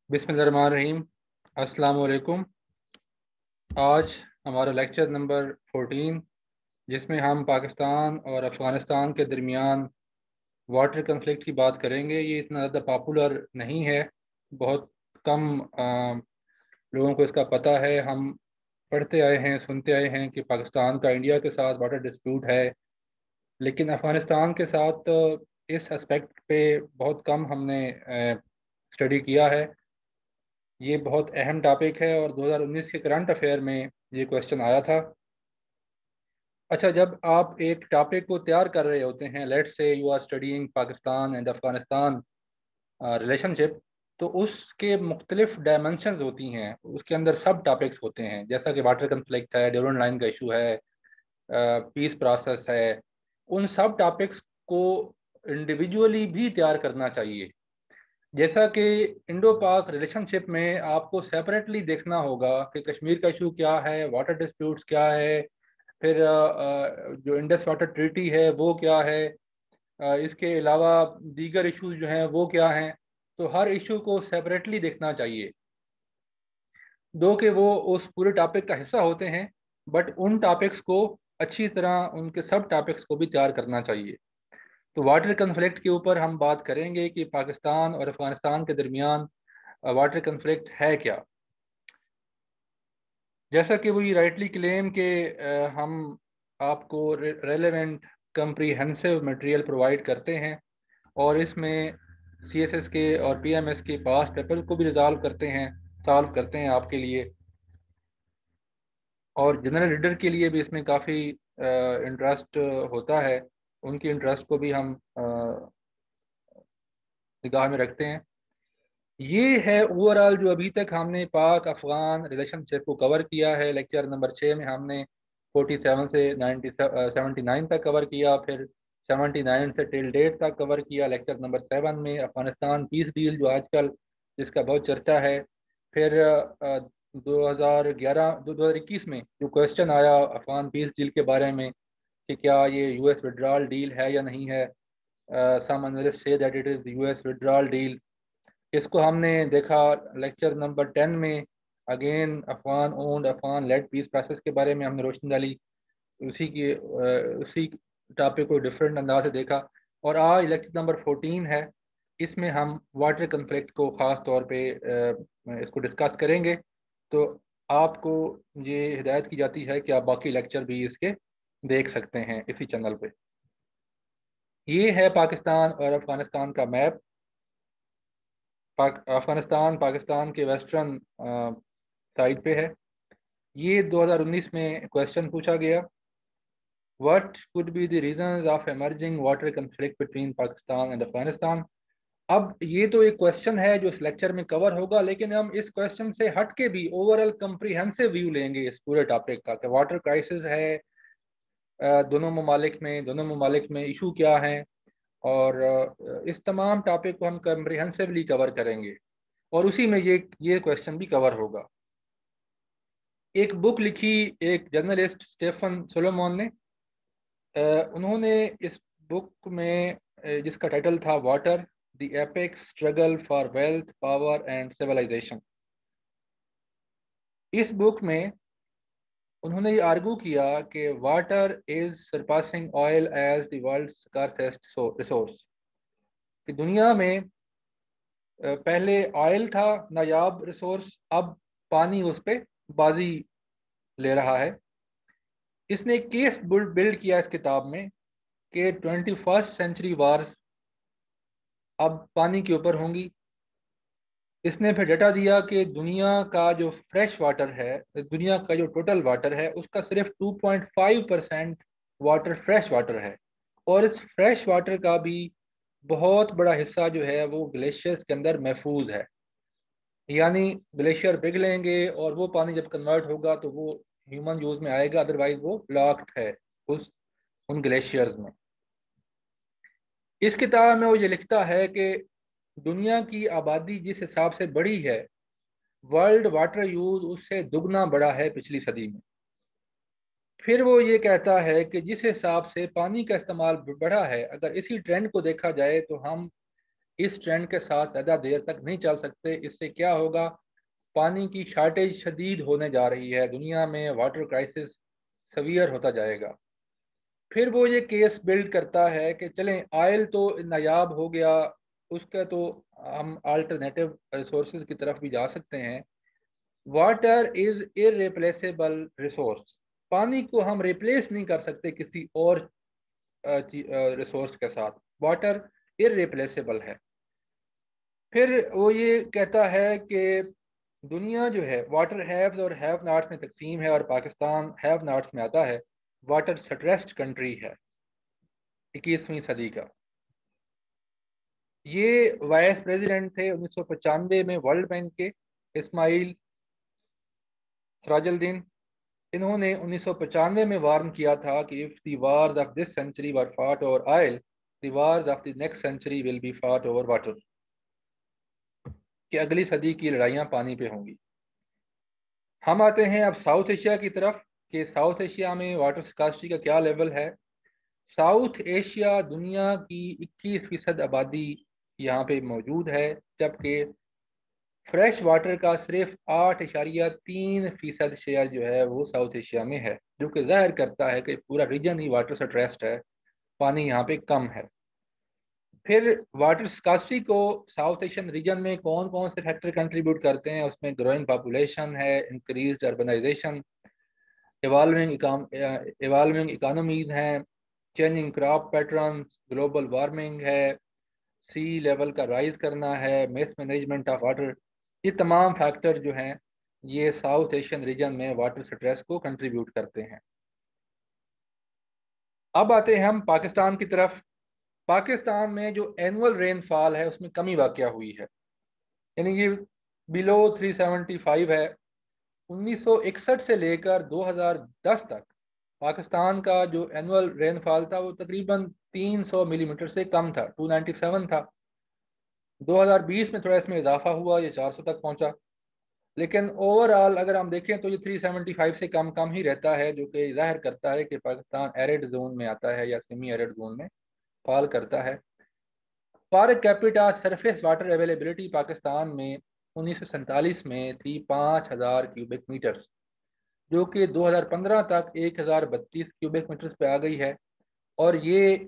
बिस्मिल्लाहिर्रहमानिर्रहीम। अस्सलाम वालेकुम। आज हमारा लेक्चर नंबर 14, जिसमें हम पाकिस्तान और अफ़गानिस्तान के दरमियान वाटर कन्फ्लिक्ट की बात करेंगे। ये इतना ज़्यादा पॉपुलर नहीं है, बहुत कम लोगों को इसका पता है। हम पढ़ते आए हैं, सुनते आए हैं कि पाकिस्तान का इंडिया के साथ वाटर डिस्प्यूट है, लेकिन अफ़गानिस्तान के साथ इस एस्पेक्ट पे बहुत कम हमने स्टडी किया है। ये बहुत अहम टॉपिक है और 2019 के करंट अफेयर में ये क्वेश्चन आया था। अच्छा, जब आप एक टॉपिक को तैयार कर रहे होते हैं, let's say you are studying Pakistan and Afghanistan relationship, तो उसके मुख्तलिफ डायमेंशंस होती हैं, उसके अंदर सब टॉपिक्स होते हैं, जैसा कि वाटर कन्फ्लिक्ट है, ड्यूरेंट लाइन का इशू है, पीस प्रोसेस है। उन सब टॉपिक्स को इंडिविजुअली भी तैयार करना चाहिए। जैसा कि इंडो पाक रिलेशनशिप में आपको सेपरेटली देखना होगा कि कश्मीर का इशू क्या है, वाटर डिस्प्यूट्स क्या है, फिर जो इंडस वाटर ट्रीटी है वो क्या है, इसके अलावा दीगर इश्यूज जो हैं वो क्या हैं। तो हर इशू को सेपरेटली देखना चाहिए, दो कि वो उस पूरे टॉपिक का हिस्सा होते हैं, बट उन टॉपिक्स को अच्छी तरह उनके सब टॉपिक्स को भी तैयार करना चाहिए। तो वाटर कन्फ्लिक्ट के ऊपर हम बात करेंगे कि पाकिस्तान और अफगानिस्तान के दरमियान वाटर कन्फ्लिक्ट है क्या। जैसा कि वही राइटली क्लेम के हम आपको रेलेवेंट कम्प्रीहेंसिव मटेरियल प्रोवाइड करते हैं, और इसमें सीएसएस के और पीएमएस के पास पेपर को भी रिजॉल्व करते हैं, सॉल्व करते हैं आपके लिए, और जनरल रीडर के लिए भी इसमें काफ़ी इंटरेस्ट होता है। उनकी इंटरेस्ट को भी हम निगाह में रखते हैं। ये है ओवरऑल जो अभी तक हमने पाक अफगान रिलेशनशिप को कवर किया है। लेक्चर नंबर 6 में हमने 47 से 79 तक कवर किया, फिर 79 से टिल डेट तक कवर किया। लेक्चर नंबर 7 में अफगानिस्तान पीस डील जो आजकल जिसका बहुत चर्चा है, फिर 2021 में जो क्वेश्चन आया अफगान पीस डील के बारे में कि क्या ये यूएस विड्रॉल डील है या नहीं है। Some analyst say that it is US withdrawal deal. इसको हमने देखा लेक्चर नंबर 10 में। Again Afghan owned Afghan led peace process के बारे में हमने रोशनी डाली, उसी टॉपिक को डिफरेंट अंदाज से देखा। और आज लेक्चर नंबर 14 है, इसमें हम वाटर कन्फ्लिक्ट को ख़ास तौर पे इसको डिस्कस करेंगे। तो आपको ये हिदायत की जाती है कि आप बाकी लेक्चर भी इसके देख सकते हैं इसी चैनल पे। ये है पाकिस्तान और अफगानिस्तान का मैप। अफगानिस्तान पाकिस्तान के वेस्टर्न साइड पे है। ये 2019 में क्वेश्चन पूछा गया, what could be the reasons of emerging water conflict between Pakistan and Afghanistan. अब ये तो एक क्वेश्चन है जो इस लेक्चर में कवर होगा, लेकिन हम इस क्वेश्चन से हट के भी ओवरऑल कंप्रीहेंसिव व्यू लेंगे इस पूरे टॉपिक का कि वाटर क्राइसिस है दोनों ममालिक में इशू क्या है, और इस तमाम टॉपिक को हम कंप्रीहेंसिवली कवर करेंगे, और उसी में ये क्वेश्चन भी कवर होगा। एक बुक लिखी एक जर्नलिस्ट स्टेफन सोलोमन ने। उन्होंने इस बुक में जिसका टाइटल था water the epic struggle for wealth power and civilisation, इस बुक में उन्होंने ये आर्गू किया कि water is surpassing oil as the world scarcest resource, कि दुनिया में पहले ऑयल था नायाब रिसोर्स, अब पानी उस पर बाजी ले रहा है। इसने एक केस बिल्ड किया इस किताब में कि 21st सेंचुरी वार्स अब पानी के ऊपर होंगी। इसने फिर डेटा दिया कि दुनिया का जो फ्रेश वाटर है, दुनिया का जो टोटल वाटर है, उसका सिर्फ 2.5% वाटर फ्रेश वाटर है, और इस फ्रेश वाटर का भी बहुत बड़ा हिस्सा जो है वो ग्लेशियर्स के अंदर महफूज है। यानी ग्लेशियर पिघलेंगे और वो पानी जब कन्वर्ट होगा तो वो ह्यूमन यूज में आएगा, अदरवाइज वो लॉक्ड है उस उन ग्लेशियर्स में। इस किताब में वो ये लिखता है कि दुनिया की आबादी जिस हिसाब से बढ़ी है, वर्ल्ड वाटर यूज उससे दुगना बढ़ा है पिछली सदी में। फिर वो ये कहता है कि जिस हिसाब से पानी का इस्तेमाल बढ़ा है, अगर इसी ट्रेंड को देखा जाए तो हम اس ٹرینڈ کے ساتھ زیادہ دیر تک نہیں چل سکتے. اس سے کیا ہوگا؟ پانی کی شارٹیج شدید ہونے جا رہی ہے. دنیا میں واٹر کرائسس سویئر ہوتا جائے گا. پھر وہ یہ کیس بلڈ کرتا ہے کہ چلیں آئل تو نایاب ہو گیا, اس کا تو ہم آلٹرنیٹیو ریسورسز کی طرف بھی جا سکتے ہیں. Water is irreplaceable resource. پانی کو ہم ریپلیس نہیں کر سکتے کسی اور ریسورس کے ساتھ. واٹر ارریپلیسیبل ہے. پھر وہ یہ کہتا ہے کہ دنیا جو ہے واٹر ہیوز اور ہیو ناٹس میں تقسیم ہے, اور پاکستان ہیو ناٹس میں آتا ہے. واٹر سٹریسڈ کنٹری ہے 21ویں صدی کا. یہ وائس پریزیڈنٹ تھے 1995 میں ورلڈ بینک کے, اسماعیل سراج الدین. انہوں نے 1995 میں وارن کیا تھا کہ if the wars of this century were fought over oil, the wars of the next century will be fought over water. کہ اگلی صدی کی لڑائیاں پانی پہ ہوں گی. ہم آتے ہیں اب ساؤتھ ایشیا کی طرف کہ ساؤتھ ایشیا میں واٹر سکاسٹی کا کیا لیول ہے. ساؤتھ ایشیا دنیا کی 21% آبادی یہاں پہ موجود ہے, جبکہ فریش واٹر کا صرف 8.3% شیئر جو ہے وہ ساؤتھ ایشیا میں ہے, جو کہ ظاہر کرتا ہے کہ پورا ریجن ہی واٹر سٹریسڈ ہے, پانی یہاں پہ کم ہے. پھر واٹر سکاسٹی کو ساؤتھ ایشین ریجن میں کون کون سے فیکٹر کنٹریبیوٹ کرتے ہیں؟ اس میں گروئنگ پاپولیشن ہے, انکریزڈ اربنائزیشن, ایوالونگ اکانومیز ہیں, changing crop patterns, global warming ہے, سی لیول کا رائز کرنا ہے, مس مینجمنٹ آف واٹر. یہ تمام فیکٹر جو ہیں یہ ساؤتھ ایشین ریجن میں واٹر سٹریس کو کنٹریبیوٹ کرتے ہیں. اب آتے ہیں ہم پاکستان کی طرف. پاکستان میں جو اینول رین فال ہے اس میں کمی واقع ہوئی ہے, یعنی یہ بلو 375 ہے. 1961 سے لے کر 2010 تک پاکستان کا جو اینول رین فال تھا وہ تقریباً 300 ملی میٹر سے کم تھا, 297 تھا. 2020 میں تھوڑا اس میں اضافہ ہوا, یہ 400 تک پہنچا. لیکن اوور آل اگر ہم دیکھیں تو یہ 375 سے کم ہی رہتا ہے, جو کہ ظاہر کرتا ہے کہ پاکستان ایرڈ زون میں آتا ہے یا سیمی ایرڈ زون میں فال کرتا ہے. Per capita surface water availability Pakistan میں 1947 میں تھی 5000 کیوبک میٹرز, جو کہ 2015 تک 1032 کیوبک میٹرز پہ آ گئی ہے. اور یہ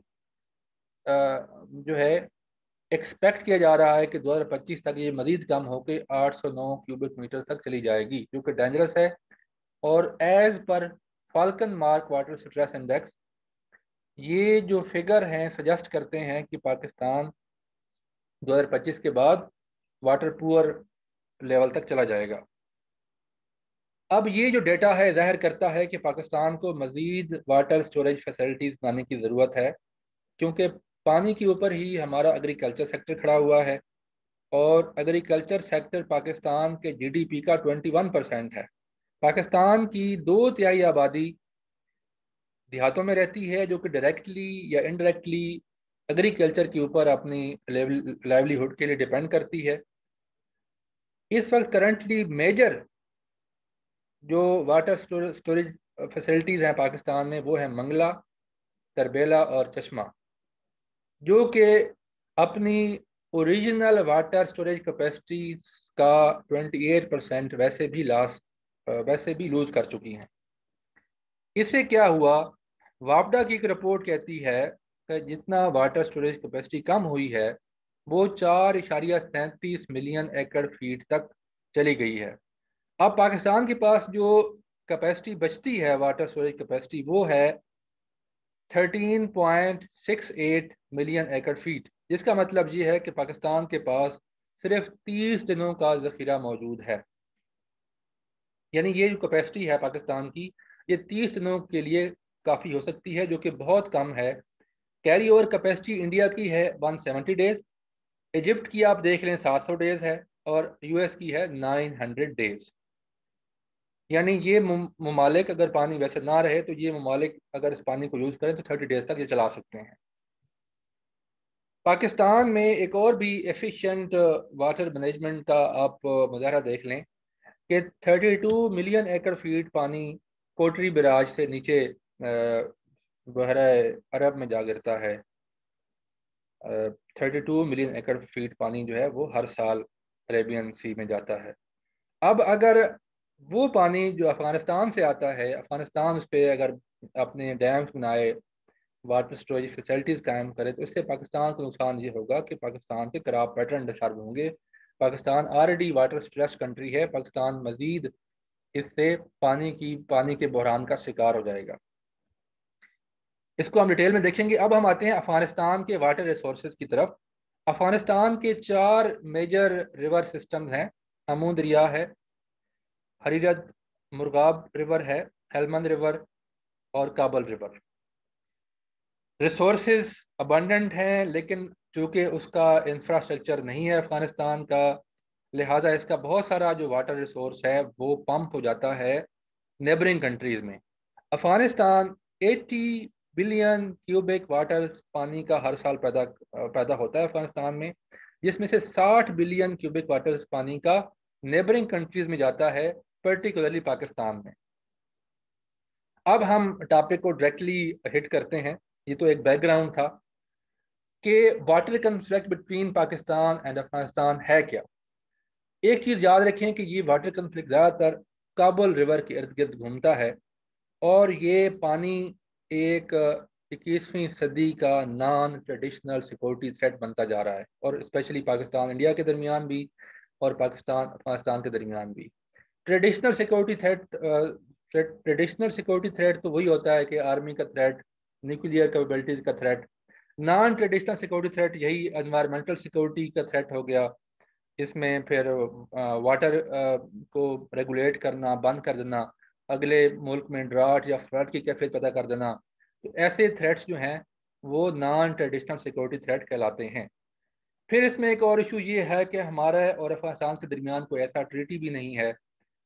جو ہے ایکسپیکٹ کیا جا رہا ہے کہ 2025 تک یہ مزید کم ہو کے 809 کیوبک میٹر تک چلی جائے گی, جو کہ ڈینجرس ہے. اور as per Falkenmark water stress index یہ جو فگر ہیں سجیسٹ کرتے ہیں کہ پاکستان 2025 کے بعد واٹر پور لیول تک چلا جائے گا. اب یہ جو ڈیٹا ہے ظاہر کرتا ہے کہ پاکستان کو مزید واٹر سٹوریج فیسلٹیز بنانے کی ضرورت ہے, کیونکہ پانی کے اوپر ہی ہمارا ایگریکلچر سیکٹر کھڑا ہوا ہے, اور ایگریکلچر سیکٹر پاکستان کے جی ڈی پی کا 21% ہے. پاکستان کی 2/3 آبادی دیہاتوں میں رہتی ہے, جو کہ ڈائریکٹلی یا انڈائریکٹلی ایگریکلچر کے اوپر اپنی لائیولی ہوڈ کے لیے ڈیپینڈ کرتی ہے. اس وقت کرنٹلی میجر جو واٹر سٹوریج فیسلٹیز ہیں پاکستان میں وہ ہیں منگلا, تربیلا اور چشمہ, جو کہ اپنی اوریجنل واٹر سٹوریج کیپیسٹی کا 28% ویسے بھی لوز کر چکی ہیں. اس سے کیا ہوا؟ وابڈا کی ایک رپورٹ کہتی ہے کہ جتنا واٹر سٹوریج کیپیسٹی کم ہوئی ہے وہ 4.37 ملین ایکڑ فیٹ تک چلی گئی ہے. اب پاکستان کے پاس جو کیپیسٹی بچتی ہے واٹر سٹوریج کیپیسٹی وہ ہے 13.68 ملین ایکڑ فیٹ, جس کا مطلب یہ ہے کہ پاکستان کے پاس صرف 30 دنوں کا ذخیرہ موجود ہے. یعنی یہ جو کیپیسٹی ہے پاکستان کی یہ 30 دنوں کے لیے کافی ہو سکتی ہے, جو کہ بہت کم ہے. کیری اوور کیپیسٹی انڈیا کی ہے 170 ڈیز, ایجپٹ کی آپ دیکھ لیں 700 ڈیز ہے, اور یو ایس کی ہے 900 ڈیز. یعنی یہ ممالک اگر پانی ویسے نہ رہے تو یہ ممالک اگر اس پانی کو یوز کریں تو 30 ڈیز تک یہ چلا سکتے ہیں. پاکستان میں ایک اور بھی ایفیشینٹ واٹر مینجمنٹ کا آپ مظاہرہ دیکھ لیں کہ 32 ملین ایکڑ فیٹ پانی کوٹری براج سے نیچے بحیرہ عرب میں جا گرتا ہے. 32 ملین ایکڑ فیٹ پانی جو ہے وہ ہر سال عربین سی میں جاتا ہے۔ اب اگر وہ پانی جو افغانستان سے آتا ہے، افغانستان اس پہ اگر اپنے ڈیمز بنائے، واٹر اسٹوریج فیسلٹیز قائم کرے، تو اس سے پاکستان کو نقصان یہ ہوگا کہ پاکستان کے کراب پیٹرن ڈسٹرب ہوں گے۔ Pakistan already water stress country ہے، پاکستان مزید اس سے پانی کے بحران کا شکار ہو جائے گا۔ اس کو ہم ڈیٹیل میں دیکھیں گے۔ اب ہم آتے ہیں افغانستان کے واٹر ریسورسز کی طرف۔ افغانستان کے 4 میجر ریور سسٹمز ہیں۔ ہمون دریا ہے، ہریرد مرغاب ریور ہے، ہیلمند ریور اور کابل ریور۔ ریسورسز ابنڈنٹ ہیں، لیکن چونکہ اس کا انفراسٹرکچر نہیں ہے افغانستان کا، لہٰذا اس کا بہت سارا جو واٹر ریسورس ہے وہ پمپ ہو جاتا ہے نیبرنگ کنٹریز میں۔ افغانستان 80 بلین کیوبک واٹر پانی کا ہر سال پیدا ہوتا ہے افغانستان میں، جس میں سے 60 بلین کیوبک واٹر پانی کا نیبرنگ کنٹریز میں جاتا ہے، پرٹیکولرلی پاکستان میں۔ اب ہم ٹاپک کو ڈائریکٹلی ہٹ کرتے ہیں۔ یہ تو ایک بیک گراؤنڈ تھا کہ water conflict between Pakistan and Afghanistan ہے کیا۔ ایک چیز یاد رکھیں کہ یہ واٹر کنفلکٹ زیادہ تر کابل ریور کے ارد گرد گھومتا ہے، اور یہ پانی ایک 21ویں صدی کا نان ٹریڈیشنل سیکورٹی تھریٹ بنتا جا رہا ہے، اور اسپیشلی پاکستان انڈیا کے درمیان بھی اور پاکستان افغانستان کے درمیان بھی۔ ٹریڈیشنل سیکورٹی تھریٹ تو وہی ہوتا ہے کہ آرمی کا تھریٹ، نیوکلیئر کیپیبلٹیز کا threat. Non traditional security threat یہی انوائرمنٹل سیکورٹی کا تھریٹ ہو گیا۔ اس میں پھر واٹر کو ریگولیٹ کرنا، بند کر دینا، اگلے ملک میں ڈراٹ یا فلڈ کی کیفیت پیدا کر دینا، تو ایسے تھریٹس جو ہیں وہ نان ٹریڈیشنل سیکورٹی تھریٹ کہلاتے ہیں۔ پھر اس میں ایک اور ایشو یہ ہے کہ ہمارا اور افغانستان کے درمیان کوئی ایسا ٹریٹی بھی نہیں ہے،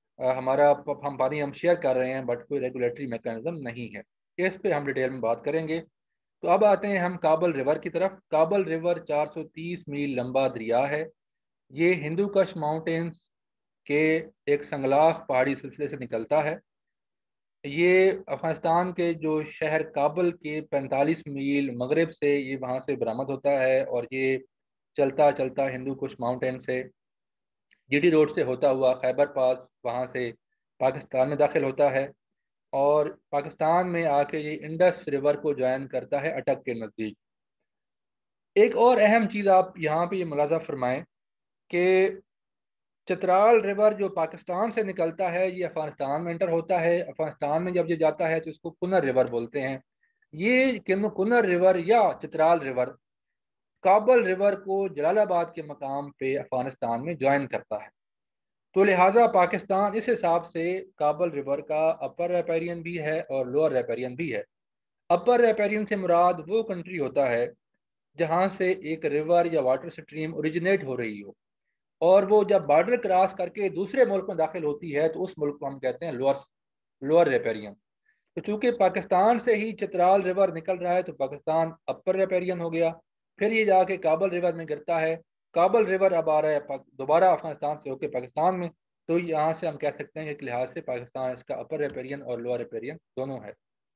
ہم پانی شیئر کر رہے ہیں بٹ کوئی ریگولیٹری میکانزم نہیں ہے۔ اس پہ ہم ڈیٹیل میں بات کریں گے۔ تو اب آتے ہیں ہم کابل ریور کی طرف۔ کابل ریور 430 میل لمبا دریا ہے۔ یہ ہندو کش ماؤنٹینز کے ایک سنگلاخ پہاڑی سلسلے سے نکلتا ہے۔ یہ افغانستان کے جو شہر کابل کے 45 میل مغرب سے یہ وہاں سے برآمد ہوتا ہے، اور یہ چلتا چلتا ہندو کش ماؤنٹین سے جی ٹی روڈ سے ہوتا ہوا خیبر پاس وہاں سے پاکستان میں داخل ہوتا ہے، اور پاکستان میں آ کے یہ انڈس ریور کو جوائن کرتا ہے اٹک کے نزدیک۔ ایک اور اہم چیز آپ یہاں پہ یہ ملاحظہ فرمائیں کہ چترال ریور جو پاکستان سے نکلتا ہے یہ افغانستان میں انٹر ہوتا ہے۔ افغانستان میں جب یہ جاتا ہے تو اس کو کنر ریور بولتے ہیں۔ یہ کنر ریور یا چترال ریور کابل ریور کو جلال آباد کے مقام پہ افغانستان میں جوائن کرتا ہے، تو لہٰذا پاکستان اس حساب سے کابل ریور کا اپر ریپیرین بھی ہے اور لوور ریپیرین بھی ہے۔ اپر ریپیرین سے مراد وہ کنٹری ہوتا ہے جہاں سے ایک ریور یا واٹر سٹریم اوریجنیٹ ہو رہی ہو، اور وہ جب بارڈر کراس کر کے دوسرے ملک میں داخل ہوتی ہے تو اس ملک کو ہم کہتے ہیں لوور ریپیرین۔ تو چونکہ پاکستان سے ہی چترال ریور نکل رہا ہے تو پاکستان اپر ریپیرین ہو گیا، پھر یہ جا کے کابل ریور میں گرتا ہے۔ کابل ریور اب آ رہا ہے دوبارہ افغانستان سے ہو کے پاکستان میں، تو یہاں سے ہم کہہ سکتے ہیں کہ ایک لحاظ سے پاکستان اس کا اپر ریپیرین اور لوور ریپیرین دونوں ہے۔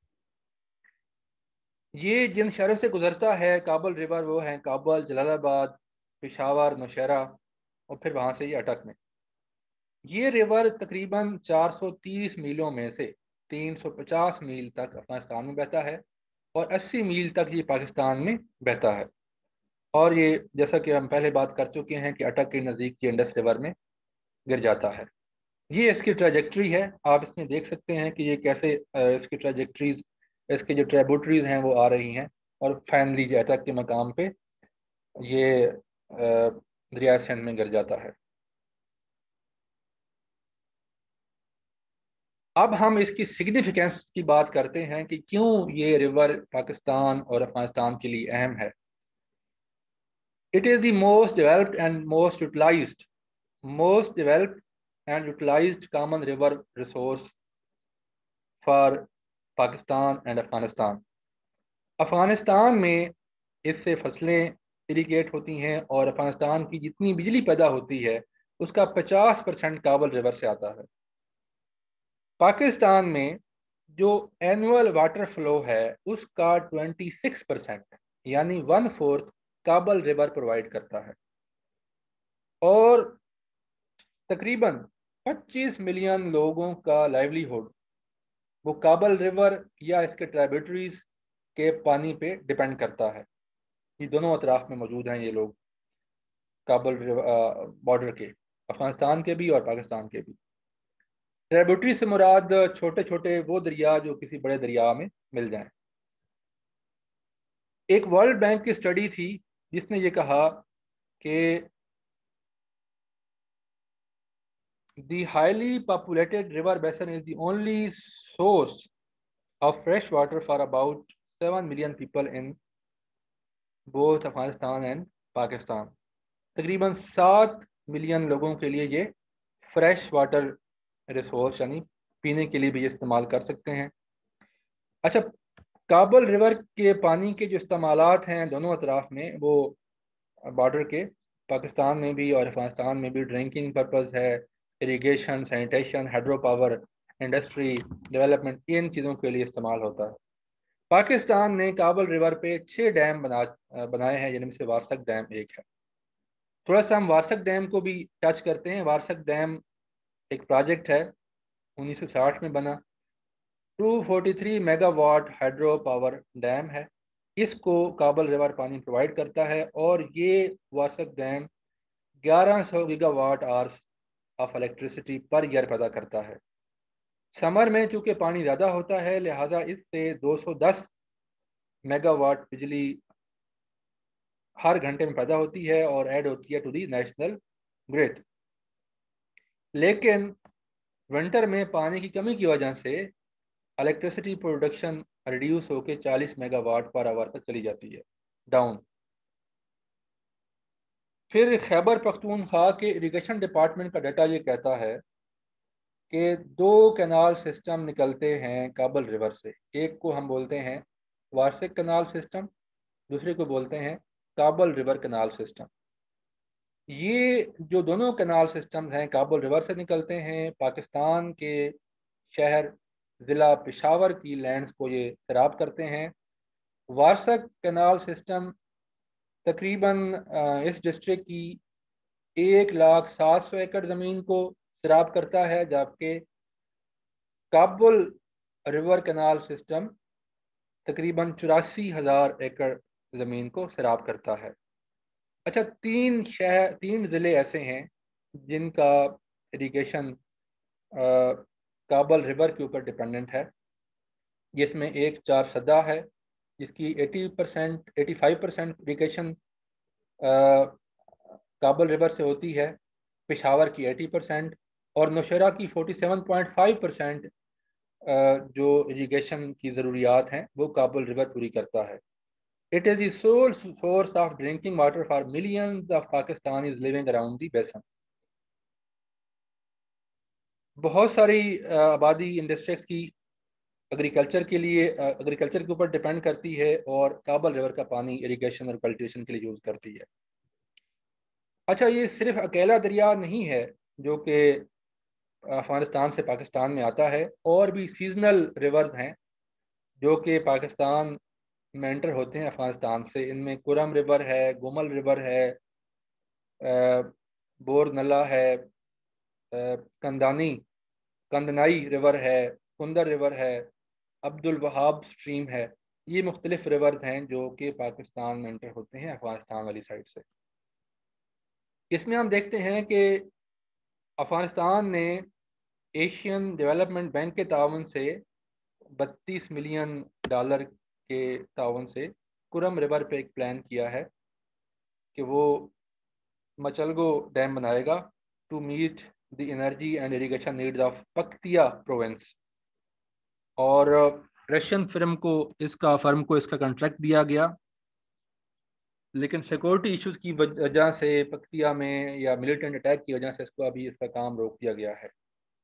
یہ جن شہروں سے گزرتا ہے کابل ریور وہ ہیں کابل، جلال آباد، پشاور، نوشہرہ، اور پھر وہاں سے یہ اٹک میں۔ یہ ریور تقریباً 430 میلوں میں سے 350 میل تک افغانستان میں بہتا ہے، اور 80 میل تک یہ پاکستان میں بہتا ہے، اور یہ جیسا کہ ہم پہلے بات کر چکے ہیں کہ اٹک کے نزدیک یہ انڈس ریور میں گر جاتا ہے۔ یہ اس کی ٹریجیکٹری ہے، آپ اس میں دیکھ سکتے ہیں کہ یہ کیسے اس کی ٹریجیکٹریز، اس کے جو ٹریبوٹریز ہیں وہ آ رہی ہیں، اور فائنلی جو اٹک کے مقام پہ یہ دریائے سندھ میں گر جاتا ہے۔ اب ہم اس کی سگنیفیکینس کی بات کرتے ہیں کہ کیوں یہ ریور پاکستان اور افغانستان کے لیے اہم ہے۔ It is the most developed and utilized common river resource for Pakistan and Afghanistan. Afghanistan میں اس سے فصلیں اریگیٹ ہوتی ہیں، اور افغانستان کی جتنی بجلی پیدا ہوتی ہے اس کا 50% کابل ریور سے آتا ہے۔ پاکستان میں جو اینول واٹر فلو ہے اس کا 26% یعنی 1/4 کابل ریور پرووائڈ کرتا ہے، اور تقریباً 25 ملین لوگوں کا لائیولی ہوڈ وہ کابل ریور یا اس کے ٹرائبیوٹریز کے پانی پہ ڈپینڈ کرتا ہے۔ یہ دونوں اطراف میں موجود ہیں یہ لوگ، کابل بارڈر کے، افغانستان کے بھی اور پاکستان کے بھی۔ ٹرائبیوٹری سے مراد چھوٹے چھوٹے وہ دریا جو کسی بڑے دریا میں مل جائیں۔ ایک ورلڈ بینک کی اسٹڈی تھی جس نے یہ کہا کہ the highly populated river basin is the only source of fresh water for about 7 million people in both Afghanistan and Pakistan. تقریباً 7 ملین لوگوں کے لیے یہ فریش واٹر ریسورس یعنی پینے کے لیے بھی استعمال کر سکتے ہیں۔ اچھا، کابل ریور کے پانی کے جو استعمالات ہیں دونوں اطراف میں، وہ بارڈر کے پاکستان میں بھی اور افغانستان میں بھی ڈرنکنگ پرپز ہے، irrigation, sanitation, hydro power, industry development, ان چیزوں کے لیے استعمال ہوتا ہے۔ پاکستان نے کابل ریور پہ 6 ڈیم بنائے ہیں، جن میں سے وارسک ڈیم ایک ہے۔ تھوڑا سا ہم وارسک ڈیم کو بھی ٹچ کرتے ہیں۔ وارسک ڈیم ایک پروجیکٹ ہے، 1960 میں بنا، 243 mega watt hydro power dam ہے۔ اس کو کابل ریور پانی پرووائڈ کرتا ہے، اور یہ Warsak dam 1100 giga watt hours of electricity per year پیدا کرتا ہے۔ سمر میں چونکہ پانی زیادہ ہوتا ہے لہذا اس سے 210 میگا واٹ بجلی ہر گھنٹے میں پیدا ہوتی ہے اور ایڈ ہوتی ہے ٹو دی نیشنل گرڈ۔ لیکن ونٹر میں پانی کی کمی کی وجہ سے الیکٹریسٹی پروڈکشن ریڈیوس ہو کے 40 میگا واٹ پر آور تک چلی جاتی ہے، ڈاؤن۔ پھر خیبر پختونخوا کے اریگیشن ڈپارٹمنٹ کا ڈیٹا یہ کہتا ہے کہ 2 کینال سسٹم نکلتے ہیں کابل ریور سے۔ ایک کو ہم بولتے ہیں وارسک کینال سسٹم، دوسرے کو بولتے ہیں کابل ریور کینال سسٹم۔ یہ جو دونوں کینال سسٹمز ہیں کابل ریور سے نکلتے ہیں، پاکستان کے شہر ضلع پشاور کی لینڈز کو یہ سیراب کرتے ہیں۔ وارسک کینال سسٹم تقریباً اس ڈسٹرکٹ کی 1,07,000 ایکڑ زمین کو سیراب کرتا ہے، جبکہ کابل ریور کینال سسٹم تقریباً 84,000 ایکڑ زمین کو سیراب کرتا ہے۔ اچھا، 3 ضلع ایسے ہیں جن کا اریگیشن کابل ریور کے اوپر ڈپینڈنٹ ہے، جس میں ایک چارسدہ ہے جس کی 85% اریگیشن کابل ریور سے ہوتی ہے، پشاور کی 80% اور نوشہرہ کی 47.5% جو اریگیشن کی ضروریات ہیں وہ کابل ریور پوری کرتا ہے۔ It is the sole source of drinking water for millions of Pakistanis living around the basin. بہت ساری آبادی انڈسٹریز کی ایگریکلچر کے اوپر ڈپینڈ کرتی ہے، اور کابل ریور کا پانی اریگیشن اور کلٹیویشن کے لیے یوز کرتی ہے۔ اچھا، یہ صرف اکیلا دریا نہیں ہے جو کہ افغانستان سے پاکستان میں آتا ہے، اور بھی سیزنل ریورز ہیں جو کہ پاکستان میں انٹر ہوتے ہیں افغانستان سے۔ ان میں کرم ریور ہے، گومل ریور ہے، بور نلا ہے، کندنائی ریور ہے، کندر ریور ہے، عبد الوہاب سٹریم ہے۔ یہ مختلف ریورز ہیں جو کہ پاکستان میں انٹر ہوتے ہیں افغانستان والی سائڈ سے۔ اس میں ہم دیکھتے ہیں کہ افغانستان نے ایشین ڈیولپمنٹ بینک کے تعاون سے $32 ملین کے تعاون سے کرم ریور پہ ایک پلان کیا ہے کہ وہ مچلگو ڈیم بنائے گا to meet the energy and irrigation needs of Paktia province, اور رشین فرم کو اس کا کنٹریکٹ دیا گیا، لیکن سیکورٹی ایشوز کی وجہ سے پکتیا میں یا ملیٹنٹ اٹیک کی وجہ سے اس کا کام روک دیا گیا ہے۔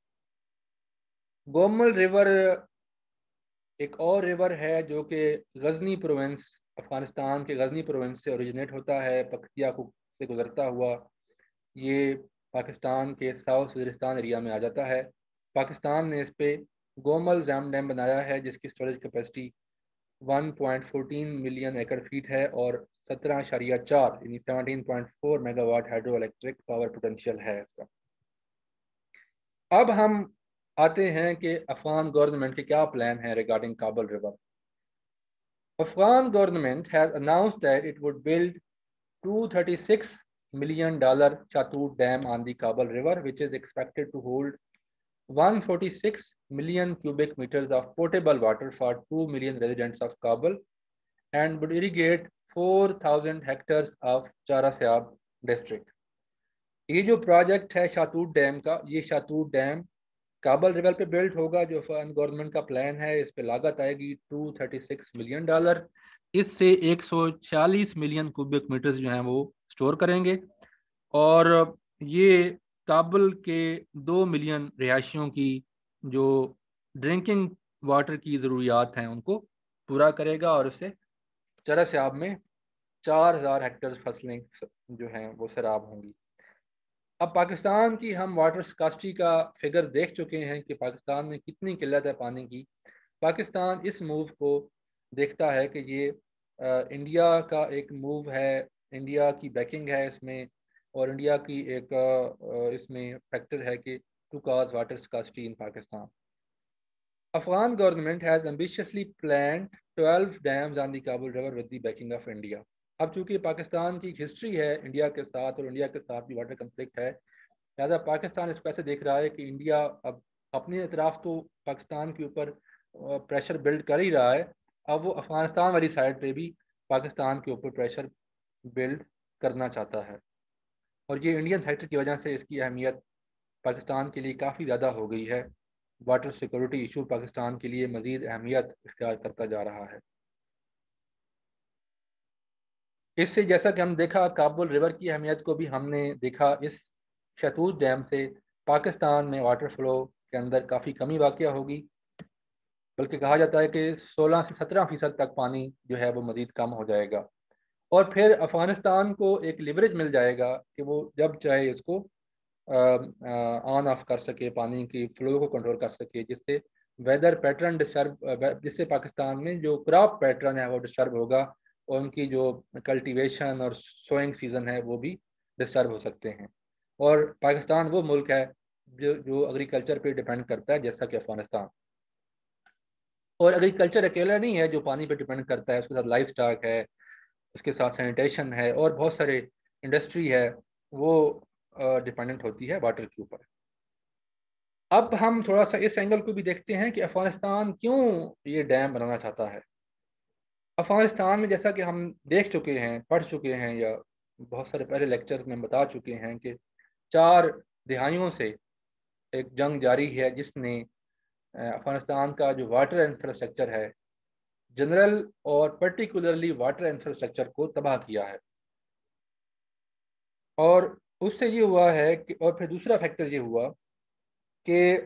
گومل ریور ایک اور ریور ہے جو کہ غزنی پروونس، افغانستان کے غزنی پروونس سے اوریجنیٹ ہوتا ہے، پکتیا سے گزرتا ہوا یہ پاکستان کے ساؤتھ وزیرستان ایریا میں آ جاتا ہے۔ پاکستان نے اس پہ گومل زام ڈیم بنایا ہے جس کی storage capacity 1.14 million acre feet ہے، اور 17.4 यानी 17.4 megawatt hydro electric power potential है इसका। अब हम आते हैं कि अफगान गवर्नमेंट के क्या प्लान है regarding Kabul river. Afghan government has announced that it would build $236 million Chatut Dam on the Kabul River, which is expected to hold 146 million cubic meters of potable water for 2 million residents of Kabul and would irrigate 4,000 hectares of Charasiab district. ये जो project है शातूत dam का, ये Shahtoot dam Kabul river पे build होगा। जो government का plan है, इस पे लागत आएगी $236 मिलियन। इससे 146 मिलियन क्यूबिक मीटर्स जो हैं वो स्टोर करेंगे और ये काबुल के 2 मिलियन रिहायशियों की जो ड्रिंकिंग वाटर की ज़रूरियात हैं उनको पूरा करेगा और इससे चरसियाब में 4,000 हेक्टेयर फसलें जो हैं वो सैराब होंगी। अब पाकिस्तान की हम वाटर स्कार्सिटी का फिगर देख चुके हैं कि पाकिस्तान में कितनी किल्लत है पानी की। पाकिस्तान इस मूव को देखता है कि ये इंडिया का एक मूव है, इंडिया की बैकिंग है इसमें, और इंडिया की एक इसमें फैक्टर है कि to cause water scarcity in Pakistan. Afghan government has ambitiously planned 12 dams on the Kabul river with the backing of India. अब चूंकि पाकिस्तान की हिस्ट्री है इंडिया के साथ और इंडिया के साथ भी वाटर कंफ्लिक्ट है, लिहाजा पाकिस्तान इसको ऐसे देख रहा है कि इंडिया अब अपनी तरफ तो पाकिस्तान के ऊपर प्रेशर बिल्ड कर ही रहा है, अब वो अफगानिस्तान वाली साइड पे भी पाकिस्तान के ऊपर प्रेशर बिल्ड करना चाहता है। और ये इंडियन फैक्टर की वजह से इसकी अहमियत पाकिस्तान के लिए काफ़ी ज़्यादा हो गई है। वाटर सिक्योरिटी इशू पाकिस्तान के लिए मज़ीद अहमियत इख्तियार करता जा रहा है। इससे जैसा कि हम देखा काबुल रिवर की अहमियत को भी हमने देखा, इस शतूत डैम से पाकिस्तान में वाटर फ्लो के अंदर काफ़ी कमी वाक़या होगी, बल्कि कहा जाता है कि 16 से 17% तक पानी जो है वो मज़ीद कम हो जाएगा और फिर अफ़गानिस्तान को एक लिवरेज मिल जाएगा कि वो जब चाहे इसको ऑन ऑफ कर सके, पानी की फ्लो को कंट्रोल कर सके, जिससे वेदर पैटर्न डिस्टर्ब, जिससे पाकिस्तान में जो क्रॉप पैटर्न है वो डिस्टर्ब होगा और उनकी जो कल्टीवेशन और सोइंग सीजन है वो भी डिस्टर्ब हो सकते हैं। और पाकिस्तान वो मुल्क है जो एग्रीकल्चर पे डिपेंड करता है जैसा कि अफगानिस्तान। और एग्रीकल्चर अकेला नहीं है जो पानी पे डिपेंड करता है, उसके साथ लाइफ स्टॉक है, उसके साथ सैनिटेशन है और बहुत सारे इंडस्ट्री है वो डिपेंडेंट होती है वाटर के ऊपर। अब हम थोड़ा सा इस एंगल को भी देखते हैं कि अफगानिस्तान क्यों ये डैम बनाना चाहता है। अफगानिस्तान में जैसा कि हम देख चुके हैं, पढ़ चुके हैं या बहुत सारे पहले लेक्चर्स में बता चुके हैं कि 4 दिहाइयों से एक जंग जारी है जिसने अफगानिस्तान का जो वाटर इंफ्रास्ट्रक्चर है जनरल और पर्टिकुलरली वाटर इंफ्रास्ट्रक्चर को तबाह किया है। और उससे ये हुआ है कि, और फिर दूसरा फैक्टर ये हुआ कि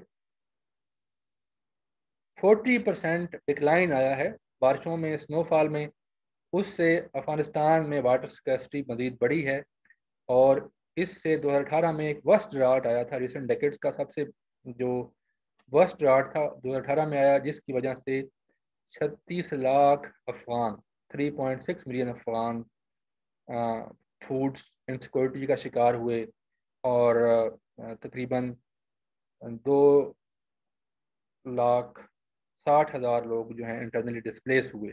40% डिक्लाइन आया है बारिशों में, स्नोफॉल में, उससे अफगानिस्तान में वाटर स्कैर्सिटी मज़ीद बढ़ी है। और इससे 2018 में एक वर्स्ट ड्राउट आया था, रिसेंट डेकेड्स का सबसे जो वर्स्ट ड्राउट था 2018 में आया, जिसकी वजह से 36 lakh Afghan, 3.6 million Afghan foods insecurity का शिकार हुए और तकरीबन 2,60,000 लोग जो हैं इंटरनली डिस्प्लेस हुए।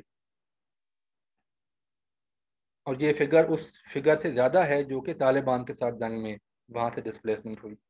और ये फिगर उस फिगर से ज़्यादा है जो कि तालिबान के साथ जंग में वहाँ से डिस्प्लेसमेंट हुई।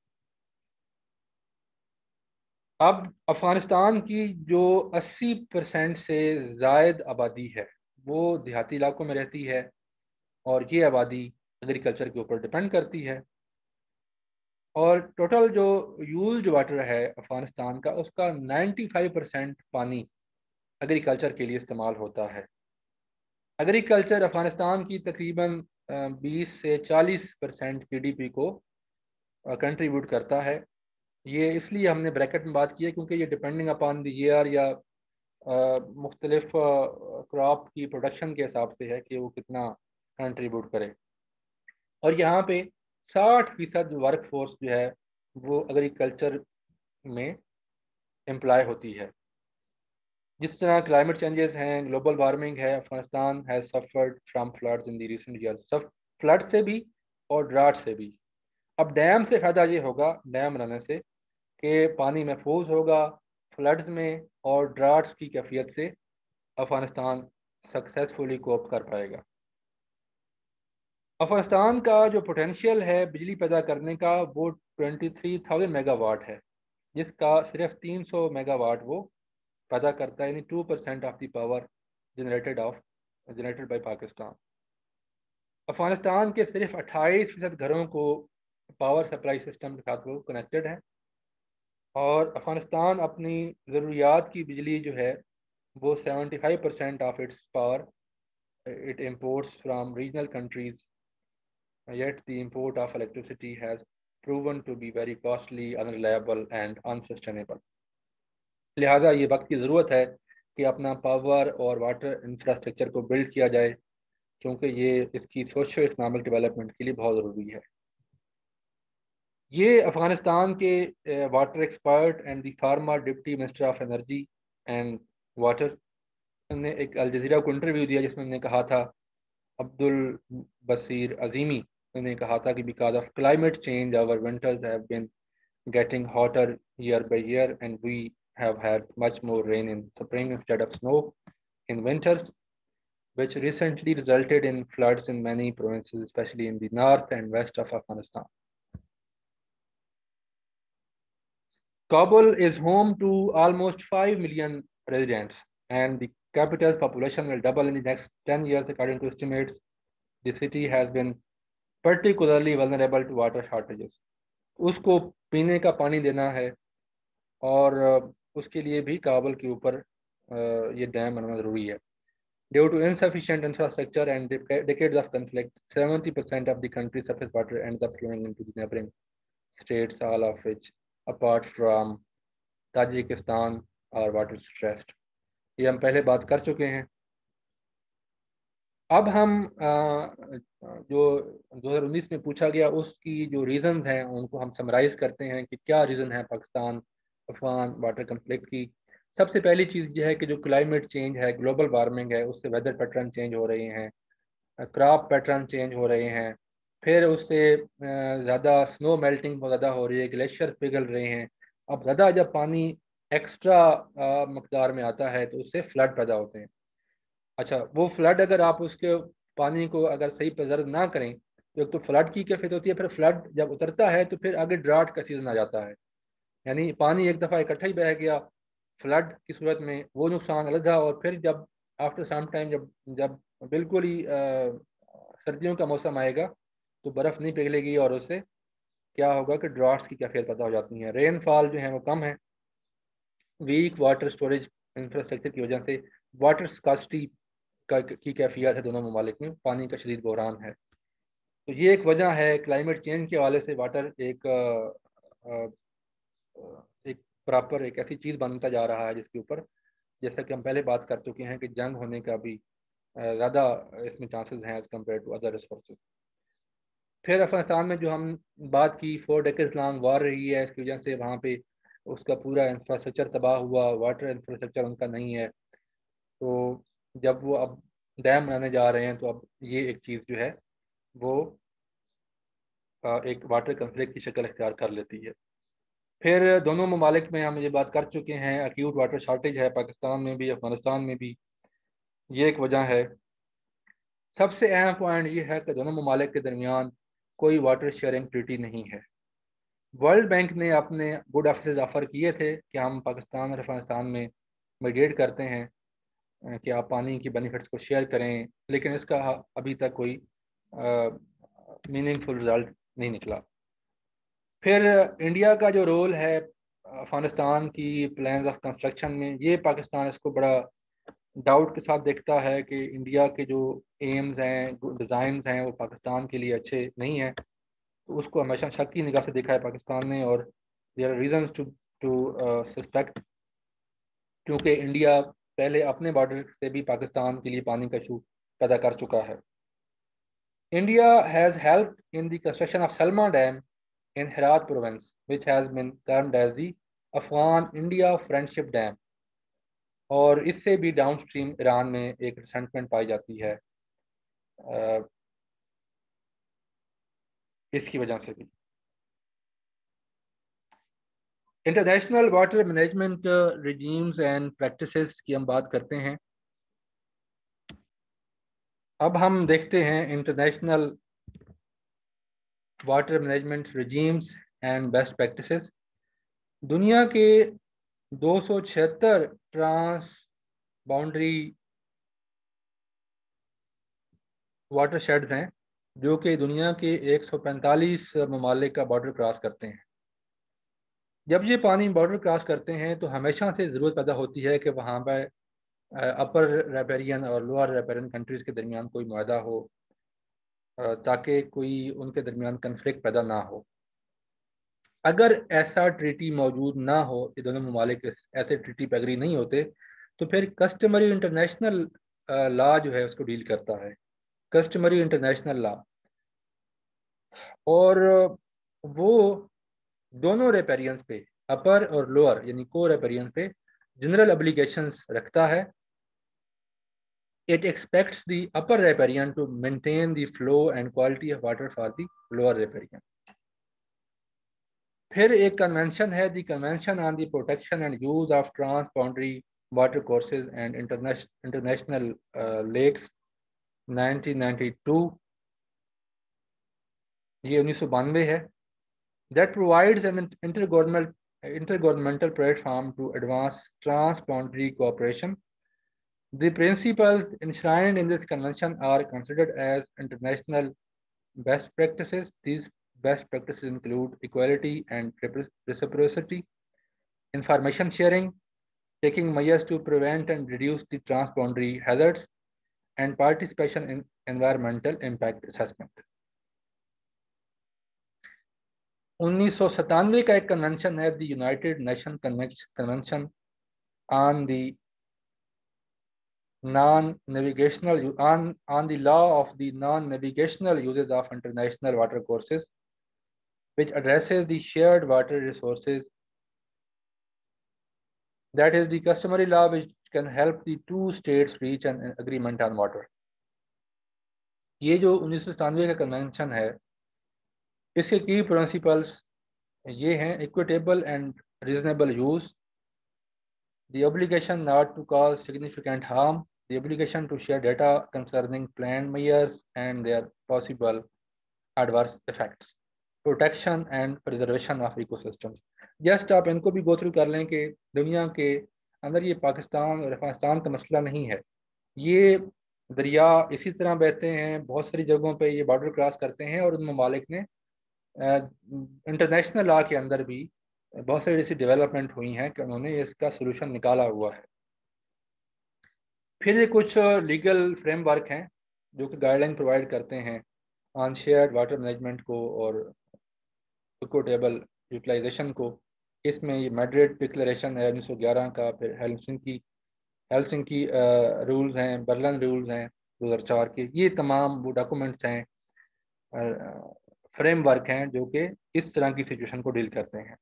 अब अफ़गानिस्तान की जो 80% से ज़ायद आबादी है वो देहाती इलाकों में रहती है और ये आबादी एग्रीकल्चर के ऊपर डिपेंड करती है। और टोटल जो यूज्ड वाटर है अफ़गानिस्तान का, उसका 95% पानी एग्रीकल्चर के लिए इस्तेमाल होता है। एग्रीकल्चर अफ़गानिस्तान की तकरीबन 20 से 40% GDP को कंट्रीब्यूट करता है। ये इसलिए हमने ब्रैकेट में बात की है क्योंकि ये डिपेंडिंग अपॉन द ईयर या मुख्तलिफ क्रॉप की प्रोडक्शन के हिसाब से है कि वो कितना कंट्रीब्यूट करे। और यहाँ पे 60% वर्क फोर्स जो है वो एग्रीकल्चर में एम्प्लॉय होती है, جس طرح کلائمیٹ چینجز ہیں، گلوبل وارمنگ ہے، Afghanistan has suffered from floods in the recent years, flood سے بھی اور ڈراٹ سے بھی۔ اب ڈیم سے فائدہ یہ ہوگا، ڈیم بنانے سے، کہ پانی محفوظ ہوگا فلڈز میں، اور ڈراٹس کی کیفیت سے افغانستان سکسیسفلی کوپ کر پائے گا۔ افغانستان کا جو پوٹینشیل ہے بجلی پیدا کرنے کا وہ 23,000 میگا واٹ ہے، جس کا صرف 300 میگا واٹ وہ پیدا کرتا ہے، یعنی 2% of the power generated by Pakistan. Afghanistan کے صرف 28% گھروں کو پاور سپلائی سسٹم کے ساتھ وہ کنیکٹڈ ہے، اور افغانستان اپنی ضروریات کی بجلی جو ہے وہ 75% of its power it imports from regional countries, yet the import of electricity has proven to be very costly, unreliable and unsustainable۔ لہٰذا یہ وقت کی ضرورت ہے کہ اپنا پاور اور واٹر انفراسٹرکچر کو بلڈ کیا جائے، کیونکہ یہ اس کی سوشو اکنامک ڈیولپمنٹ کے لیے بہت ضروری ہے۔ یہ افغانستان کے water expert and the former deputy minister of energy and water نے ایک الجزیرہ کو انٹرویو دیا، جس میں نے کہا تھا، عبد البصیر عظیمی نے کہا تھا کہ because of climate change our winters have been getting hotter year by year and we have had much more rain in spring instead of snow in winters, which recently resulted in floods in many provinces, especially in the north and west of Afghanistan. Kabul is home to almost 5 million residents, and the capital's population will double in the next 10 years according to estimates. The city has been particularly vulnerable to water shortages. اس کو پینے کا پانی دینا ہے، اور اس کے لیے بھی کابل کے اوپر یہ ڈیم بنانا ضروری ہے۔ Due to insufficient infrastructure and decades of conflict, 70% of the country's surface water ends up flowing into the neighboring states, all of which, apart from Tajikistan, are water stressed۔ یہ ہم پہلے بات کر چکے ہیں۔ اب ہم جو 2019 میں پوچھا گیا اس کی جو ریزنز ہیں ان کو ہم سمرائز کرتے ہیں کہ کیا ریزن ہے پاکستان افغان واٹر کنفلکٹ کی۔ سب سے پہلی چیز یہ ہے کہ جو کلائمیٹ چینج ہے، گلوبل وارمنگ ہے، اس سے ویدر پیٹرن چینج ہو رہے ہیں، کراپ پیٹرن چینج ہو رہے ہیں، پھر اس سے زیادہ سنو میلٹنگ بہت زیادہ ہو رہی ہے، گلیشیئر پگھل رہے ہیں۔ اب زیادہ جب پانی ایکسٹرا مقدار میں آتا ہے تو اس سے فلڈ پیدا ہوتے ہیں۔ اچھا، وہ فلڈ اگر آپ اس کے پانی کو اگر صحیح پریزرو نہ کریں تو ایک تو فلڈ کی کیفیت ہوتی ہے، پھر فلڈ جب اترتا ہے تو پھر آگے ڈراٹ کا سیزن آ جاتا ہے، یعنی پانی ایک دفعہ اکٹھا ہی بہہ گیا فلڈ کی صورت میں، وہ نقصان علیحدہ، اور پھر جب آفٹر سم ٹائم جب بالکل ہی سردیوں کا موسم آئے گا تو برف نہیں پگھلے گی، اور اس سے کیا ہوگا کہ ڈراٹس کی کیفیت پیدا ہو جاتی ہیں، رین فال جو ہے وہ کم ہے، ویک واٹر سٹوریج انفراسٹرکچر کی وجہ سے واٹر اسکاسٹی کی کیفیت ہے دونوں ممالک میں، پانی کا شدید بحران ہے۔ تو یہ ایک وجہ ہے کلائمیٹ چینج کے حوالے سے واٹر ایک پراپر ایک ایسی چیز بنتا جا رہا ہے جس کے اوپر، جیسا کہ ہم پہلے بات کر چکے ہیں، کہ جنگ ہونے کا بھی زیادہ اس میں چانسز ہیں as compare to other resources. پھر افغانستان میں جو ہم بات کی 4 decades لانگ وار رہی ہے، اس کی وجہ سے وہاں پہ اس کا پورا انفراسٹرکچر تباہ ہوا، واٹر انفراسٹرکچر ان کا نہیں ہے، تو جب وہ اب ڈیم بنانے جا رہے ہیں تو اب یہ ایک چیز جو ہے وہ ایک واٹر کنفلکٹ کی شکل اختیار کر لیتی ہے۔ پھر دونوں ممالک میں ہم یہ بات کر چکے ہیں، ایکیوٹ واٹر شارٹیج ہے پاکستان میں بھی افغانستان میں بھی، یہ ایک وجہ ہے۔ سب سے اہم پوائنٹ یہ ہے کہ دونوں ممالک کے درمیان کوئی واٹر شیئرنگ ٹریٹی نہیں ہے۔ ورلڈ بینک نے اپنے گڈ آفیسز آفر کیے تھے کہ ہم پاکستان اور افغانستان میں میڈیٹ کرتے ہیں کہ آپ پانی کی بینیفٹس کو شیئر کریں، لیکن اس کا ابھی تک کوئی میننگ فل رزلٹ نہیں نکلا۔ پھر انڈیا کا جو رول ہے افغانستان کی پلانز آف کنسٹرکشن میں، یہ پاکستان اس کو بڑا ڈاؤٹ کے ساتھ دیکھتا ہے کہ انڈیا کے جو ایمز ہیں، ڈیزائنز ہیں، وہ پاکستان کے لیے اچھے نہیں ہیں، تو اس کو ہمیشہ شک کی نگاہ سے دیکھا ہے پاکستان نے، اور there are reasons to suspect, کیونکہ انڈیا پہلے اپنے بارڈر سے بھی پاکستان کے لیے پانی کا ایشو پیدا کر چکا ہے۔ India has helped in the construction of Salma dam in Herat province, which has been termed as the Afghan India Friendship Dam. اور اس سے بھی ڈاؤن اسٹریم ایران میں ایک ریسنٹمنٹ پائی جاتی ہے اس کی وجہ سے بھی۔ International water management regimes and practices کی ہم بات کرتے ہیں۔ اب ہم دیکھتے ہیں international water management regimes and best practices. دنیا کے 276 ٹرانس باؤنڈری واٹر شیڈز ہیں جو کہ دنیا کے 145 ممالک کا بارڈر کراس کرتے ہیں۔ جب یہ پانی بارڈر کراس کرتے ہیں تو ہمیشہ سے ضرورت پیدا ہوتی ہے کہ وہاں پہ اپر ریپیرین اور لوور ریپیرین کنٹریز کے درمیان کوئی معاہدہ ہو تاکہ کوئی ان کے درمیان کنفلکٹ پیدا نہ ہو۔ اگر ایسا ٹریٹی موجود نہ ہو، یہ دونوں ممالک ایسے ٹریٹی پہ ایگری نہیں ہوتے، تو پھر کسٹمری انٹرنیشنل لا جو ہے اس کو ڈیل کرتا ہے، کسٹمری انٹرنیشنل لا، اور وہ دونوں ریپیرینس پہ، اپر اور لوور یعنی کو ریپیرینس پہ جنرل ابلیگیشنز رکھتا ہے۔ It expects the upper riparian to maintain the flow and quality of water for the lower riparian. پھر ایک کنونشن ہے، the convention on the protection and use of transboundary water courses and international lakes 1992، یہ 1992 ہے۔ That provides an intergovernmental platform to advance trans-boundary cooperation. The principles enshrined in this convention are considered as international best practices. These best practices include equality and reciprocity, information sharing, taking measures to prevent and reduce the transboundary hazards, and participation in environmental impact assessment. 1997 کا ایک convention ہے، the United Nation convention on the on the law of the non-navigational uses of international water courses, which addresses the shared water resources. That is the customary law which can help the two states reach an agreement on water. یہ جو 1997 کا convention ہے، اس کے کی principles یہ ہیں: equitable and reasonable use, the obligation not to cause significant harm, the obligation to share data concerning planned measures and their possible adverse effects, protection and preservation of ecosystems. Just آپ ان کو بھی go through کر لیں کہ دنیا کے اندر یہ پاکستان اور افغانستان کا مسئلہ نہیں ہے، یہ دریا اسی طرح بہتے ہیں، بہت ساری جگہوں پہ یہ بارڈر کراس کرتے ہیں، اور ان ممالک نے انٹرنیشنل لا کے اندر بھی بہت ساری ایسی ڈیولپمنٹ ہوئی ہیں کہ انہوں نے اس کا سولوشن نکالا ہوا ہے۔ پھر یہ کچھ لیگل فریم ورک ہیں جو کہ گائیڈ لائن پرووائڈ کرتے ہیں آن شیئرڈ واٹر مینجمنٹ کو اور اکوٹیبل یوٹیلائزیشن کو۔ اس میں یہ میڈرڈ ڈکلیریشن ہے 1911 کا، پھر ہیلسنکی رولز ہیں، برلن رولز ہیں 2004 کے، یہ تمام وہ ڈاکومنٹس ہیں، فریم ورک ہیں جو کہ اس طرح کی سچویشن کو ڈیل کرتے ہیں۔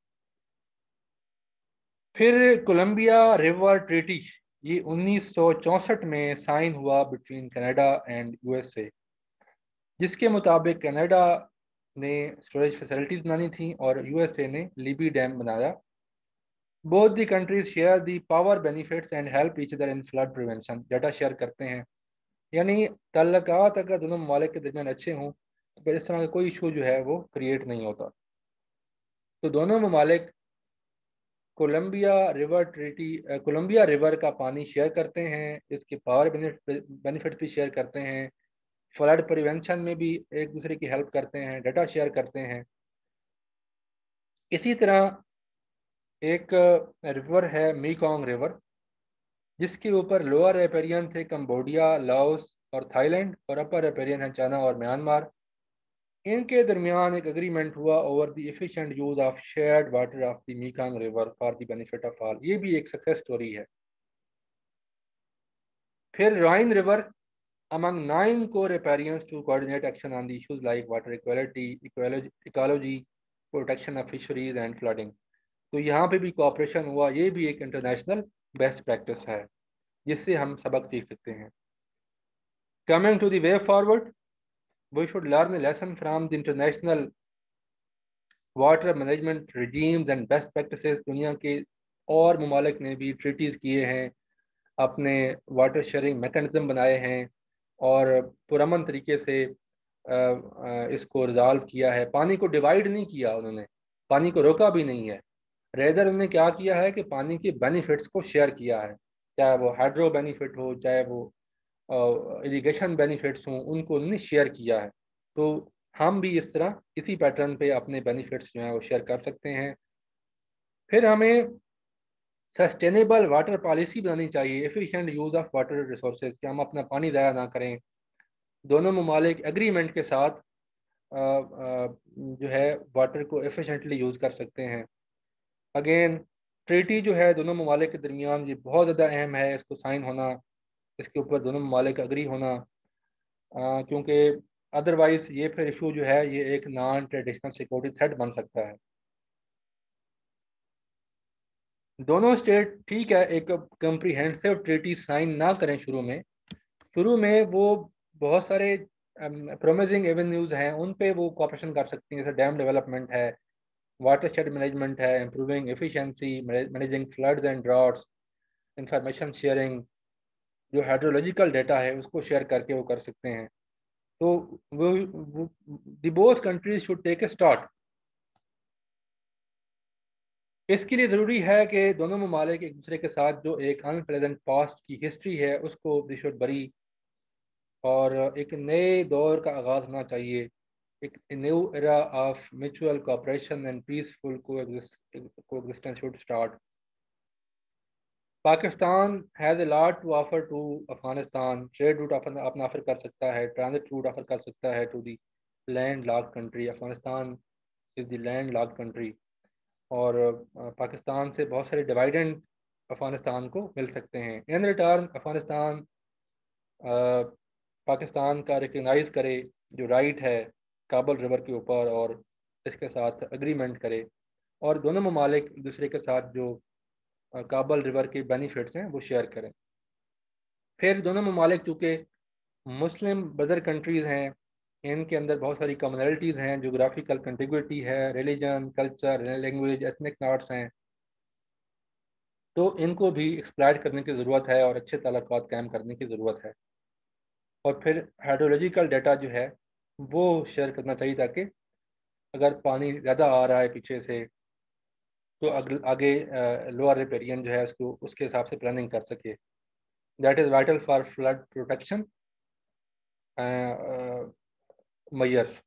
پھر کولمبیا ریور ٹریٹی، یہ 1964 میں سائن ہوا between Canada and U S A, جس کے مطابق کینیڈا نے اسٹوریج فیسلٹیز بنانی تھیں اور یو ایس اے نے لیبی ڈیم بنایا۔ Both the countries share the power benefits and help each other in flood prevention, data share کرتے ہیں، یعنی تعلقات اگر دونوں ممالک کے درمیان اچھے ہوں تو پھر اس طرح کا کوئی ایشو جو ہے وہ کریٹ نہیں ہوتا۔ تو دونوں ممالک کولمبیا ریور کا پانی شیئر کرتے ہیں، اس کے پاور بینیفٹ بھی شیئر کرتے ہیں، فلڈ پریونشن میں بھی ایک دوسرے کی ہیلپ کرتے ہیں، ڈیٹا شیئر کرتے ہیں۔ اسی طرح ایک ریور ہے میکونگ ریور، جس کے اوپر لوور ریپیرین تھے کمبوڈیا، لاؤس اور تھائی لینڈ، اور اپر ریپیرین ہیں چائنا اور میانمار۔ ان کے درمیان ایک اگریمنٹ ہوا over the efficient use of shared water of the Mekong river for the benefit of all, یہ بھی ایک سکسیس سٹوری ہے۔ پھر Rhine river among 9 co-riparians to coordinate action on the issues like water equality, ecology, protection of fisheries and flooding. تو یہاں پہ بھی cooperation ہوا، یہ بھی ایک انٹرنیشنل बेस्ट प्रैक्टिस है जिससे हम सबक सीख सकते हैं. Coming to the way forward, we should learn a lesson from the international water management regimes and best practices. दुनिया के और ममालिक ने भी ट्रीटीज़ किए हैं, अपने वाटर शेयरिंग मैकेनिज्म बनाए हैं और पुरअमन तरीके से इसको रिजॉल्व किया है. पानी को डिवाइड नहीं किया उन्होंने, पानी को रोका भी नहीं है. रेदर उन्होंने क्या किया है कि पानी के बेनिफिट्स को शेयर किया है, चाहे वो हाइड्रो बेनिफिट हो, चाहे वो इरिगेशन बेनिफिट्स हों, उनको उन्होंने शेयर किया है. तो हम भी इस तरह इसी पैटर्न पे अपने बेनिफिट्स जो हैं वो शेयर कर सकते हैं. फिर हमें सस्टेनेबल वाटर पॉलिसी बनानी चाहिए, efficient use of water resources, कि हम अपना पानी ज़ाया ना करें. दोनों ममालिक एग्रीमेंट के साथ जो है वाटर को एफिशिएंटली यूज़ कर सकते हैं. अगेन ट्रीटी जो है दोनों ममालिक के दरमियान ये बहुत ज़्यादा अहम है, इसको साइन होना, इसके ऊपर दोनों ममालिक एग्री होना, क्योंकि अदरवाइज ये फिर इशू जो है ये एक नॉन ट्रेडिशनल सिक्योरिटी थ्रेट बन सकता है. दोनों स्टेट ठीक है एक कम्प्रीहेंसिव ट्रीटी साइन ना करें शुरू में वो बहुत सारे प्रोमिसिंग एवेन्यूज हैं, उन पे वो कोऑपरेशन कर सकती हैं, जैसे डैम डेवलपमेंट है, वाटर शेड मैनेजमेंट है, improving efficiency, managing floods and droughts, information sharing, जो हाइड्रोलॉजिकल डेटा है उसको शेयर करके वो कर सकते हैं. तो वो the both countries should take a start. इसके लिए ज़रूरी है कि दोनों ममालिक एक दूसरे के साथ जो एक अनप्लेजेंट पास्ट की हिस्ट्री है उसको दे शुड बरी, और एक नए दौर का आगाज़ होना चाहिए, एक new era of mutual cooperation and peaceful coexistence should start. Pakistan has a lot to offer to Afghanistan. Trade route अपना ऑफर कर सकता है, ट्रांजिट रूट ऑफर कर सकता है to the landlocked country. Afghanistan is the landlocked country, और पाकिस्तान से बहुत सारे डिवाइडेंड अफगानिस्तान को मिल सकते हैं. इन रिटर्न अफगानिस्तान पाकिस्तान का रिकगनाइज करे जो राइट है काबल रिवर के ऊपर, और इसके साथ एग्रीमेंट करे, और दोनों ममालिक एक दूसरे के साथ जो काबल रिवर के बेनिफिट्स हैं वो शेयर करें. फिर दोनों ममालिक चूँकि मुस्लिम ब्रदर कंट्रीज़ हैं, इनके अंदर बहुत सारी कम्युनलिटीज़ हैं, जोग्राफिकल कंटिग्यूटी है, religion, culture, language, ethnic knots हैं, तो इनको भी एक्सप्लॉइट करने की ज़रूरत है और अच्छे ताल्लुकात कायम करने की ज़रूरत है. और फिर हाइड्रोलॉजिकल डाटा जो है वो शेयर करना चाहिए, ताकि अगर पानी ज़्यादा आ रहा है पीछे से तो आगे लोअर रिपेरियन जो है उसको उसके हिसाब से प्लानिंग कर सके. That is vital for flood protection measures.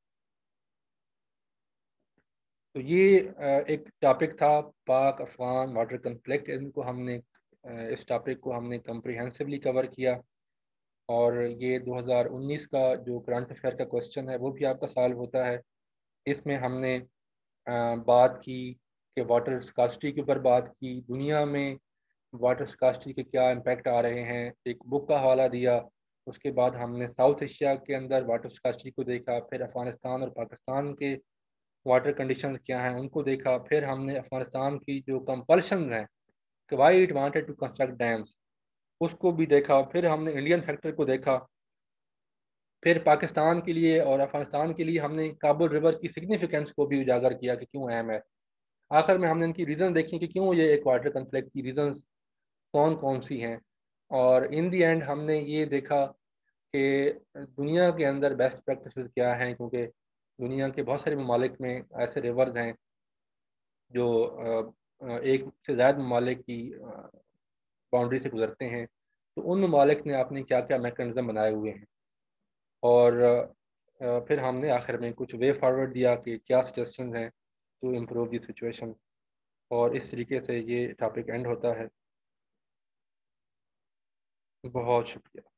तो ये एक टॉपिक था पाक अफगान वाटर कन्फ्लिक्ट. इस टॉपिक को हमने कम्प्रिहेंसिवली कवर किया, और ये 2019 का जो करंट अफेयर का क्वेश्चन है वो भी आपका सॉल्व होता है. इसमें हमने बात की कि वाटर स्कार्सिटी के ऊपर बात की, दुनिया में वाटर स्कार्सिटी के क्या इम्पैक्ट आ रहे हैं, एक बुक का हवाला दिया. उसके बाद हमने साउथ एशिया के अंदर वाटर स्कार्सिटी को देखा, फिर अफगानिस्तान और पाकिस्तान के वाटर कंडीशन क्या हैं उनको देखा, फिर हमने अफगानिस्तान की जो कंपल्शन हैं कि why it wanted to construct dams उसको भी देखा, फिर हमने इंडियन फैक्टर को देखा, फिर पाकिस्तान के लिए और अफगानिस्तान के लिए हमने काबुल रिवर की सिग्निफिकेंस को भी उजागर किया कि क्यों अहम है. आखिर में हमने इनकी रीज़न देखी कि क्यों ये एक वाटर कन्फ्लिक्ट की रीजन कौन कौन सी हैं, और इन दी एंड हमने ये देखा कि दुनिया के अंदर बेस्ट प्रैक्टिसेस क्या हैं, क्योंकि दुनिया के बहुत सारे ममालिक में ऐसे रिवर्स हैं जो एक से ज़्यादा ममालिक की बाउंड्री से गुजरते हैं. तो उन ममालिक ने अपने क्या क्या मैकेनिज्म बनाए हुए हैं, और फिर हमने आखिर में कुछ वे फॉरवर्ड दिया कि क्या सजेशंस हैं टू इम्प्रूव दी सिचुएशन, और इस तरीके से ये टॉपिक एंड होता है. बहुत शुक्रिया.